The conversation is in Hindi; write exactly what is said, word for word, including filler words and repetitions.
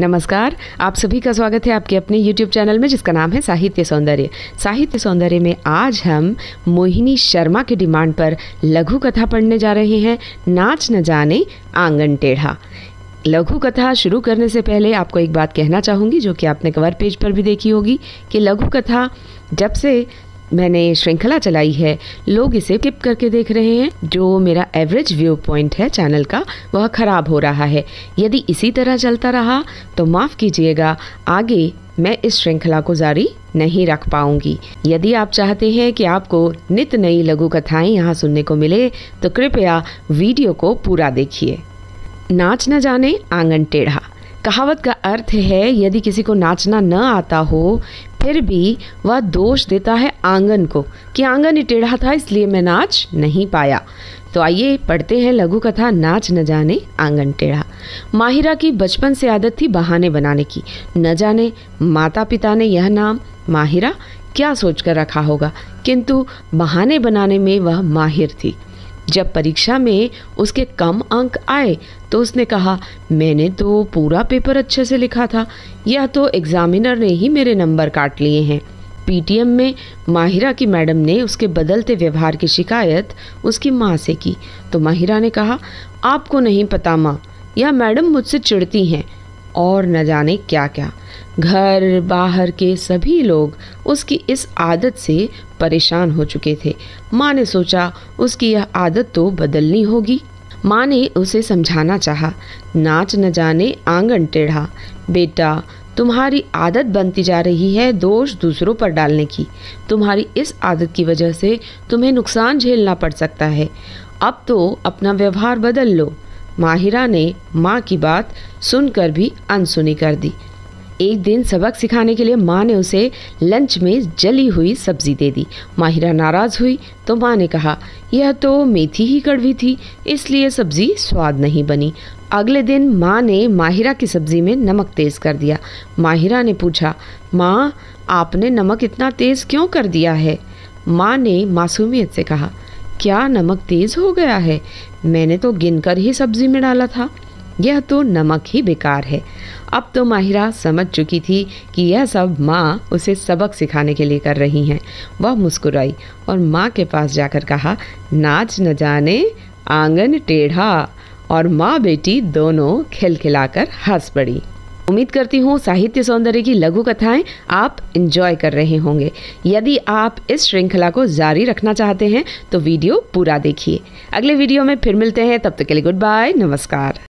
नमस्कार, आप सभी का स्वागत है आपके अपने यूट्यूब चैनल में जिसका नाम है साहित्य सौंदर्य। साहित्य सौंदर्य में आज हम मोहिनी शर्मा की डिमांड पर लघु कथा पढ़ने जा रहे हैं, नाच न जाने आंगन टेढ़ा। लघु कथा शुरू करने से पहले आपको एक बात कहना चाहूँगी जो कि आपने कवर पेज पर भी देखी होगी कि लघु कथा जब से मैंने श्रृंखला चलाई है लोग इसे स्किप करके देख रहे हैं। जो मेरा एवरेज व्यू पॉइंट है चैनल का वह खराब हो रहा है। यदि इसी तरह चलता रहा तो माफ़ कीजिएगा, आगे मैं इस श्रृंखला को जारी नहीं रख पाऊंगी। यदि आप चाहते हैं कि आपको नित नई लघु कथाएं यहाँ सुनने को मिले तो कृपया वीडियो को पूरा देखिए। नाच न जाने आंगन टेढ़ा। कहावत का अर्थ है यदि किसी को नाचना न आता हो फिर भी वह दोष देता है आंगन को कि आंगन ही टेढ़ा था इसलिए मैं नाच नहीं पाया। तो आइए पढ़ते हैं लघु कथा नाच न जाने आंगन टेढ़ा। माहिरा की बचपन से आदत थी बहाने बनाने की। न जाने माता पिता ने यह नाम माहिरा क्या सोचकर रखा होगा, किंतु बहाने बनाने में वह माहिर थी। जब परीक्षा में उसके कम अंक आए तो उसने कहा, मैंने तो पूरा पेपर अच्छे से लिखा था, यह तो एग्जामिनर ने ही मेरे नंबर काट लिए हैं। पीटीएम में माहिरा की मैडम ने उसके बदलते व्यवहार की शिकायत उसकी माँ से की तो माहिरा ने कहा, आपको नहीं पता माँ, यह मैडम मुझसे चिढ़ती हैं। और न जाने क्या क्या। घर बाहर के सभी लोग उसकी इस आदत से परेशान हो चुके थे। माँ ने सोचा उसकी यह आदत तो बदलनी होगी। माँ ने उसे समझाना चाहा, नाच न जाने आंगन टेढ़ा। बेटा, तुम्हारी आदत बनती जा रही है दोष दूसरों पर डालने की। तुम्हारी इस आदत की वजह से तुम्हें नुकसान झेलना पड़ सकता है। अब तो अपना व्यवहार बदल लो। माहिरा ने माँ की बात सुनकर भी अनसुनी कर दी। एक दिन सबक सिखाने के लिए माँ ने उसे लंच में जली हुई सब्जी दे दी। माहिरा नाराज़ हुई तो माँ ने कहा, यह तो मेथी ही कड़वी थी इसलिए सब्जी स्वाद नहीं बनी। अगले दिन माँ ने माहिरा की सब्जी में नमक तेज़ कर दिया। माहिरा ने पूछा, माँ आपने नमक इतना तेज़ क्यों कर दिया है? माँ ने मासूमियत से कहा, क्या नमक तेज़ हो गया है? मैंने तो गिनकर ही सब्जी में डाला था। यह तो नमक ही बेकार है। अब तो माहिरा समझ चुकी थी कि यह सब माँ उसे सबक सिखाने के लिए कर रही हैं। वह मुस्कुराई और माँ के पास जाकर कहा, नाच न जाने आंगन टेढ़ा। और माँ बेटी दोनों खिलखिलाकर हंस पड़ी। उम्मीद करती हूँ साहित्य सौंदर्य की लघु कथाएं आप एंजॉय कर रहे होंगे। यदि आप इस श्रृंखला को जारी रखना चाहते हैं तो वीडियो पूरा देखिए। अगले वीडियो में फिर मिलते हैं, तब तक के लिए गुड बाय, नमस्कार।